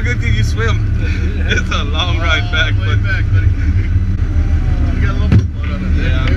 good can you swim? It's a long ride back, buddy. but You got a little blood on it. Yeah.